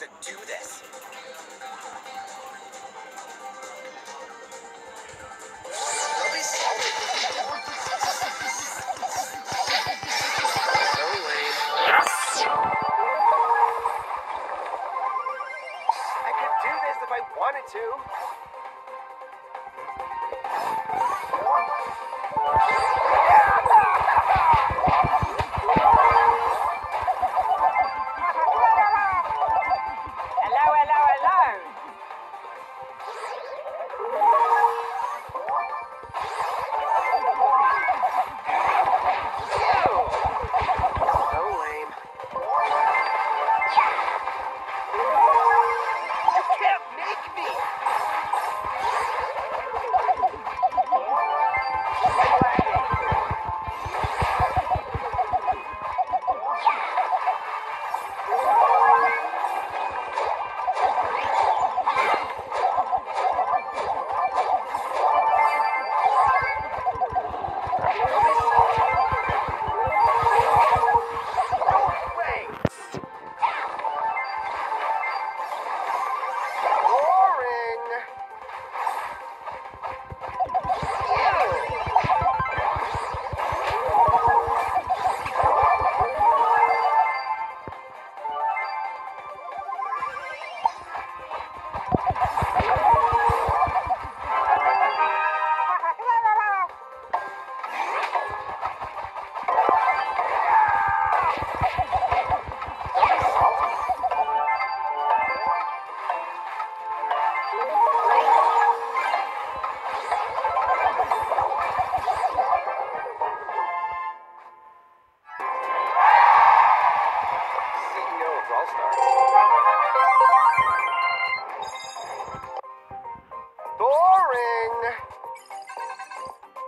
to do this? Nobody's solving it. So lame. I could do this if I wanted to. Hello, hello, hello. So lame. You can't make me! CEO of Brawl Stars. Boring!